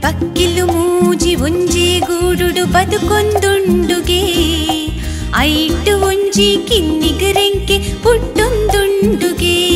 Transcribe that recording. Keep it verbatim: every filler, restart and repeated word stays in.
ಕಕ್ಕಿಲು ಮೂಜಿ ಒಂಜಿ ಗೂಡುಡು ಬದುಕೊಂದುಂಡುಗೆ ಐಟು ಒಂಜಿ ಕಿನ್ನಿಗರೆಂಕೆ ಪುಟ್ಟೊಂದುಂಡುಗೆ